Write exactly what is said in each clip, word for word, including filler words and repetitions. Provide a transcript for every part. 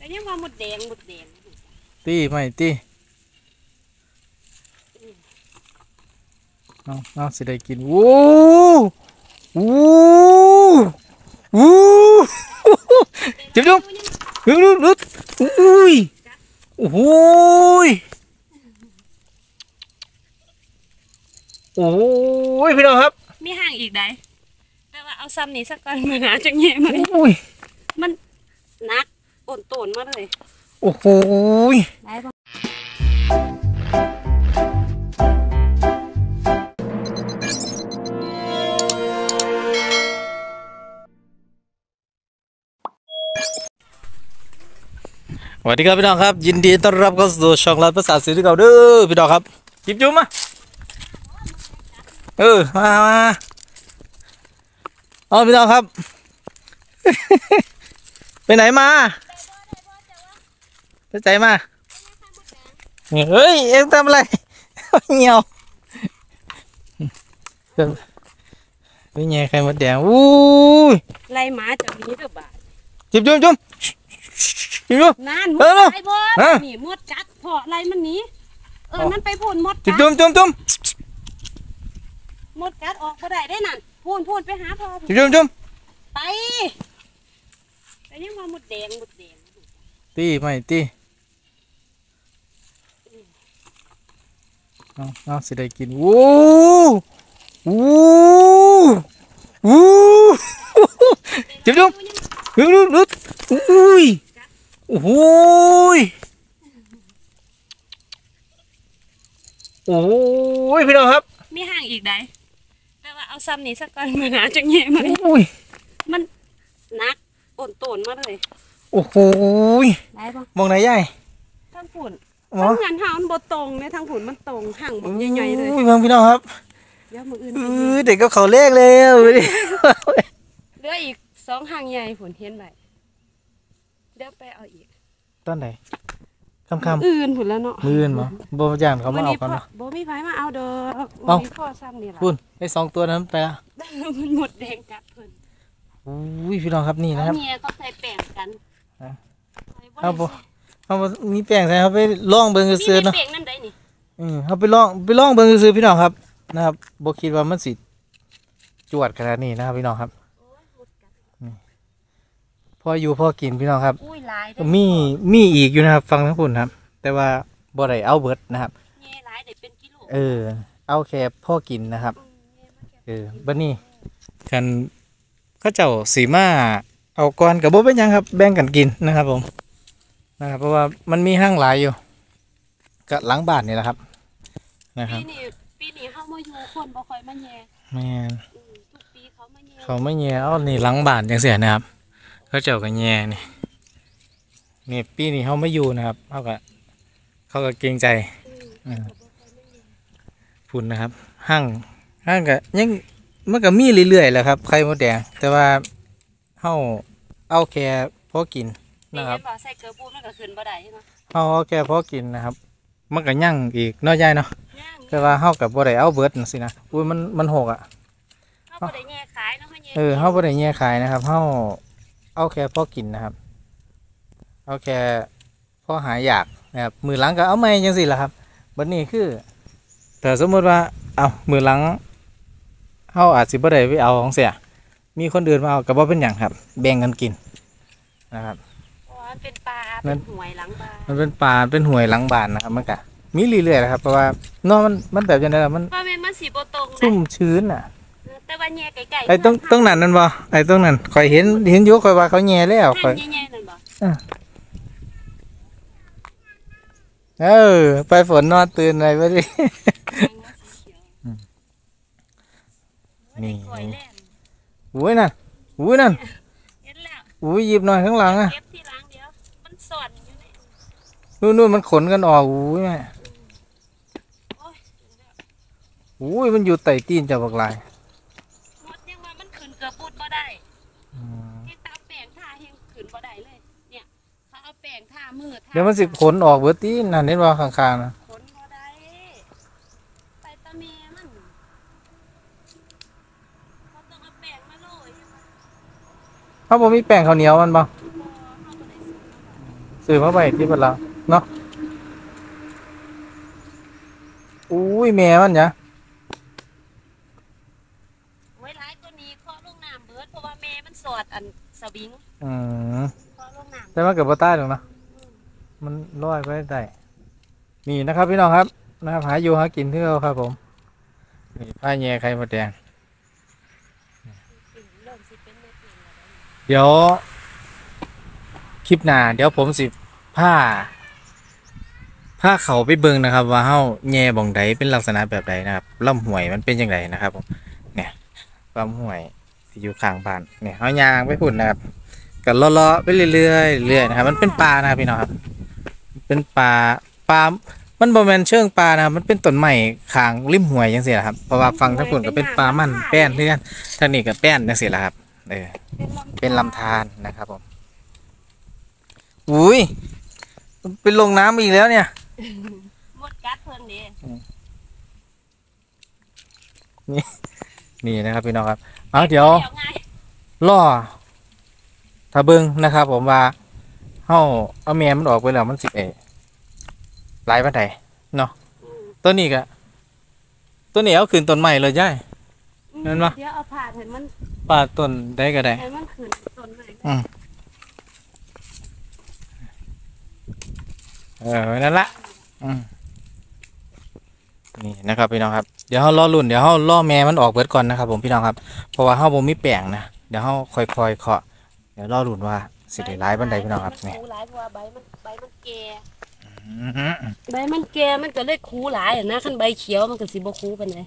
ยังว่าหมดแดงหมดแดงตีไม่ตีเอาเอาสิได้กินวู้วู้วู้จุ๊บจุ๊บลุดลุดลุดอุ้ยโอ้โหโอ้ยพี่น้องครับมีห่างอีกได้แต่ว่าเอาซ้ำนี่สักก่อนมาหาจังเงี้ยมันมันนักอ่อนโตนมาเลยโอ้โหได้ปะสวัสดีครับพี่น้องครับยินดีต้อนรับเข้าสู่ช่องรัฐภาษาสื่อที่เก่าเด้อพี่น้องครับจิบจุ๊บมาเออมามาเอาพี่น้องครับไปไหนมาไปใจมาเฮ้ยเอ็งทำอะไรเหี่ยวไปแง่ใครมดแดงอู้ยไล่หมาจากนี้เด้อบ่าจิบจุ๊บจุ๊บจิบจุ๊บนานมดไล่บ่นี่มดกัดพอไล่มันหนีเออมันไปพูนมดจิบจุ๊บจุ๊บจุ๊บมดกัดออกก็ได้ได้นั่นพูนพูนไปหาพ่อจิบจุ๊บจุ๊บไปแต่ยังว่าหมดแดงหมดแดงตีไม่ตีเอาเอาสิได้กินวู้วู้วู้จิบจุ๊บลุดลุดลุดอุ้ยโอ้โหโอ้ยพี่น้องครับมีห่างอีกได้แต่ว่าเอาซ้ำนี่สักก่อนมาหาจังเงี้ยมันมันนักอ่อนโตนมาเลยโอ้โหได้ปะมองไหนใหญ่ทางผุนทางงานหามันบดตรงเนี่ยทางผุนมันตรงห่างแบบใหญ่ๆเลยมองพี่น้องครับเดี๋ยวมืออื่นเด็กก็เขาเลขเร็วเหลืออีกสองห่างใหญ่ผุนเห็นไหมเดี๋ยวไปเอาอีกตอนไหนคำคำอื่นผุนแล้วเนาะอื่นมั้งโบย่างเขามาเอากันเนาะโบไม่ไปมาเอาเด้อเอาพ่อซ้ำนี่แหละพุ่นไอ้สองตัวนั้นไปละมันหมดแดงกัดเพิ่นอุ้ยพี่น้องครับนี่นะครับเมียเขาใส่แป้งกันเอาโบเอามีแป้งใส่เขาไปล่องเบิ้งซื้อเนาะแป้งนั่นได้นี่อืมเขาไปล่องไปล่องเบิ้งซื้อพี่น้องครับนะครับโบคิดว่ามันสิจวดขนาดนี้นะครับพี่น้องครับพ่ออยู่พ่อกินพี่น้องครับมีมีอีกอยู่นะครับฟังทั้งคุณครับแต่ว่าบ่ได้เอาเบิดนะครับเออเอาแค่พ่อกินนะครับเออบัดนี้กันข้าเจ้าสีมาเอาก้อนกับโบเป็นยังครับแบ่งกันกินนะครับผมนะครับเพราะว่ามันมีห้างหลายอยู่กับหลังบ้านนี่แหละครับนะครับปีนี้ปีนี้เขามาอยู่คนบ่ค่อยมาแย่แม่ทุกปีเขามาแย่เขาไม่แย่เอานี่หลังบ้านยังเสียนะครับเขาเจ้ากันแย่นี่นี่ปีนี้เขาไม่อยู่นะครับเขาก็เขาก็เกรงใจฝุ่นนะครับห้างห้างก็ยังมันก็มีเรื่อยๆแหละครับไข่มดแดงแต่ว่าเขาเอาแค่พอกินนะครับใส่เกลือปูมันก็ขึ้นบ่ได้ใช่ไหมเขาเอาแค่พอกินนะครับมันก็ยั่งอีกน้อยใหญ่เนาะแต่ว่าเขากับบ่ได้เอาเบิร์ดสินะอุ้ยมันมันหกอ่ะเขาบ่ได้แง่ขายเนาะเออเขาบ่ได้แง่ขายนะครับเขาเอาแค่พอกินนะครับเอาแค่พอหายอยากนะครับมือหลังก็เอาไม่ยังสิล่ะครับบัดนี้คือแต่สมมติว่าเอามือหลังเขาอาจสิบ่ได้ไปเอาของเสียมีคนอื่นมาเอากับว่าเป็นอย่างครับแบ่งกันกินนะครับมันเป็นปลาเป็นหวยหลังบ้านมันเป็นปลาเป็นหวยหลังบ้านนะครับมันก็มีเรื่อยๆนะครับเพราะว่านอกมันมันแบบยังไงมันเพราะมันสีโบตรงชุ่มชื้นอ่ะแต่ว่าแง่ไก่ไอ้ต้องต้องนั่นนั่นบ่ไอ้ต้องนั่นคอยเห็นเห็นยุคคอยว่าเขาแง่แล้วคอยแง่นั่นบ่เออไปฝนนอนตื่นอะไรไปดินี่อุ้ยนั่นอุ้ยนั่นอุ้ยหยิบหน่อยข้างหลังอ่ะนู่นนู่นมันขนกันออกอุ้ยแม่อุ้ยมันอยู่ไต่ตีนจับบักลายมดยังว่ามันขืนเกือบพูดบ่ได้ให้ตาแป้งทาให้ขืนบ่ได้เลยเนี่ยเขาเอาแป้งทามือเดี๋ยวมันสิขนออกเบิดตีนนั่นเห็นว่าข้างๆนะขนบ่ได้ไปตะเมมันเขาต้องเอาแป้งมาโรยเขาบอกมีแป้งข้าวเหนียวมันบ่ซซื้อมาไว้ที่บ้านเราเนาะอุ้ยแม่มันเนี่ยไว้ร้ายตัวนี้เคาะลงน้ำเบิดเพราะว่าแม่มันสอดอันสวิงอืมเคาะลงน้ำแต่ว่าเกิดบ่ใต้หรอกนะมันลอยไปได้นี่นะครับพี่น้องครับนะครับหาอยู่หากินที่เราครับผมนี่ผ้าแย่ไข่มดแดงเดี๋ยวคลิปหน้าเดี๋ยวผมสิผ้าผ้าเขาไปเบิ่งนะครับ ว่าเฮาแย่บ่องใดเป็นลักษณะแบบใดนะครับลำห้วยมันเป็นยังไงนะครับผมเนี่ยลำห้วยที่อยู่ข้างบ้านเนี่ยเฮายางไปพุ่นนะครับก็เลาะๆไปเรื่อยๆเรื่อยๆนะครับมันเป็นป่านะครับพี่น้องครับเป็นป่าป่ามันบ่แม่นเชิงป่านะครับมันเป็นต้นไม้ข้างริมห้วยจังซี่ล่ะครับเพราะว่าฝั่งทางพุ่นก็เป็นป่ามันแป้นเพื่อนทางนี้ก็แป้นจังซี่ล่ะครับเออเป็นลำธารนะครับผมอุ้ยเป็นลงน้ำอีกแล้วเนี่ยหมดกัดเพิ่นนี่นี่นี่นะครับพี่น้องครับเอาเดี๋ยวล่อถ้าเบิ้งนะครับผมว่าเฮาเอาแม่มันออกไปแล้วมันสิเอหลายปานใดเนาะตัวนี้ก็ตัวนี้เอาขึ้นต้นใหม่เลยย่ายเห็นปะเดี๋ยวเอาผ่าให้มันปาดต้นได้ก็ได้ให้มันขึ้นต้นใหม่อืมเออนั่นละอืมนี่นะครับพี่น้องครับเดี๋ยวเฮารอลุ่นเดี๋ยวเฮาล่อแม่มันออกเบิดก่อนนะครับผมพี่น้องครับเพราะว่าเฮาบ่มีแป้งนะเดี๋ยวเฮาค่อยๆเคาะเดี๋ยวรอลุ่นว่าสิได้หลายปานใดพี่น้องครับนี่คูหลายเพราะว่าใบมันใบมันแก่ใบมันแก่มันก็เลยคูหลายนะคันใบเขียวมันก็สิบ่คูปานใด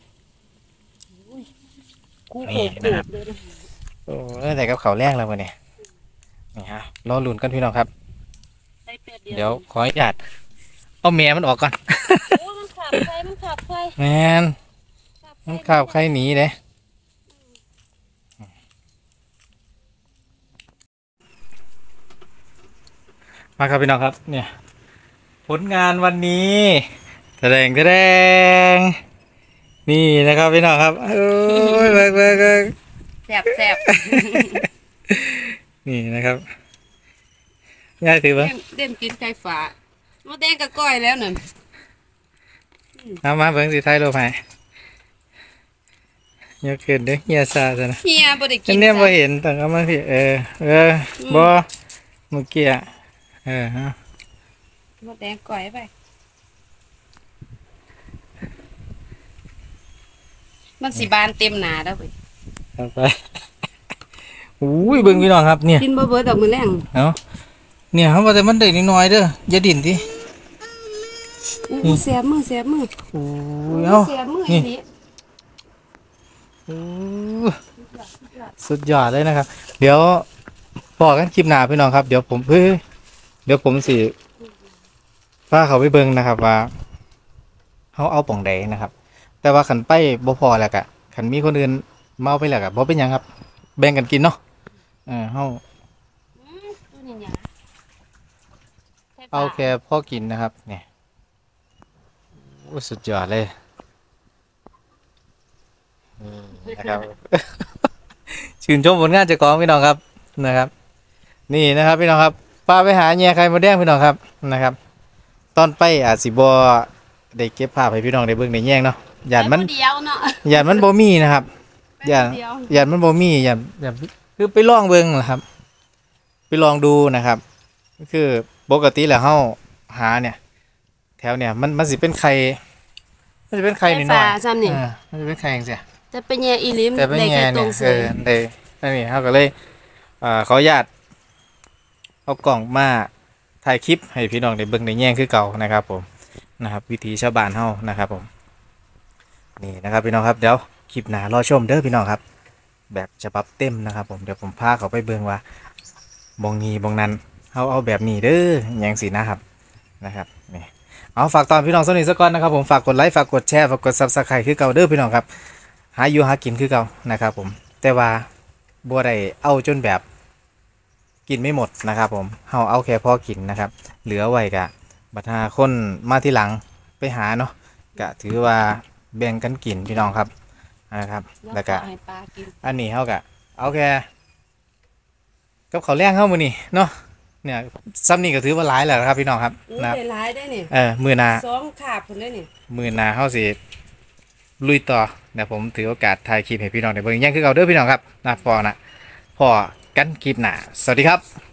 คูโขกเลยนะโอ้แต่กับเขาแรกแล้ววันนี้นี่ฮะรอลุ่นกันพี่น้องครับเดี๋ยวขออนุญาตเอาแม่มันออกก่อนมันขับใครมันขับใครแมนมันขับใครหนีเลยมาครับพี่น้องครับเนี่ยผลงานวันนี้แสดงแสดงนี่นะครับพี่น้องครับโอ้ยเบิกเบิกเบิกแสบแสบนี่นะครับง่ายถือว่าเด่นกินไก่ฝาโมแดงกับก้อยแล้วหนึ่งเอามาเบิ่งสิไทยโลภายยกขึ้นเด้อเฮียซาซะนะเฮียบ่ได้กินเนี่ยบ่เห็นแต่ก็มาพี่เออเออบ่เมื่อกี้เออฮะโมแดงก้อยไปมันสีบานเต็มหนาแล้วไปเอาไปอุ้ยเบิ่งพี่น้องครับเนี่ยกินบ่เบิดดอกมือแรงเนาะเนี่ยเขาบอกแต่มันเด็กน้อยเด้ออย่าดิ่นทีอู้เสียมือเสียมือโอ้ยเอาเสียมือนี่สุดยอดเลยนะครับเดี๋ยวบอกกันคลิปหน้าพี่น้องครับเดี๋ยวผมเพื่อเดี๋ยวผมสิพาเขาไปเบิ่งนะครับว่าเขาเอาป่องใดนะครับแต่ว่าขันไปบ่พอแล้วกะขันมีคนอื่นเมาไปแล้วกะบ่เป็นยังครับแบ่งกันกินเนาะเออเขาเอาแค่พ่อกินนะครับเนี่ยสุดยอดเลยนะครับชื่นชมผลงานเจ้าของพี่น้องครับนะครับนี่นะครับพี่น้องครับป้าไปหาแง่ไข่มดแดงพี่น้องครับนะครับตอนไปอาจสิบ่ได้เก็บภาพให้พี่น้องได้เบิ่งได้แย่งเนาะหยาดมันหยาดมันบ่มีนะครับหยาดหยาดมันบ่มีหยาดหยาดคือไปลองเบิ่งนะครับไปลองดูนะครับคือปกติแล้วเฮาหาเนี่ยแถวเนี่ยมันมันสิเป็นไข่มันจะเป็นไข่นิดหน่อยมันจะเป็นไข่อย่างเสียจะเป็นแย่อีลิมแต่เป็นแย่เนี่ยเออได้นั่นนี่เขาก็เลยอ่าขออนุญาตเอากล่องมาถ่ายคลิปให้พี่น้องได้เบิ่งได้แย่งคือเก่านะครับผมนะครับวิธีชาวบ้านเฮานะครับผมนี่นะครับพี่น้องครับเดี๋ยวคลิปหน้ารอชมเด้อพี่น้องครับแบบฉบับเต็มนะครับผมเดี๋ยวผมพาเขาไปเบิ่งว่าบงนี้บงนั้นเขาเอาแบบนี้เด้ออย่างสีนะครับนะครับนี่เอาฝากตอนพี่น้องสนิทสักก่อนนะครับผมฝากกดไลค์ฝากกดแชร์ฝากกดซับสไครต์คือเก่าเด้อพี่น้องครับหาอยู่หากินคือเก่านะครับผมแต่ว่าบัวใดเอาจนแบบกินไม่หมดนะครับผมเขาเอาแค่พอกินนะครับเหลือไว้กะบัดหาคนมาที่หลังไปหาเนาะกะถือว่าแบ่งกันกินพี่น้องครับนะครับแล้วก็อันนี้เขากะเอาแค่กับเขาแรงเข้ามือนี่เนาะเนี่ยซ้ำนี่ก็ถือว่าหลายแล้วครับพี่น้องครับอุ้ยนะครับได้หลายได้นี่เออมือหนาสองขาบคนได้นี่มือหนาเฮาสิลุยต่อนะผมถือโอกาสถ่ายคลิปให้พี่น้องได้เบิ่งยังคือเก่าเด้อพี่น้องครับนะพอนะพอกันคลิปหน้าสวัสดีครับ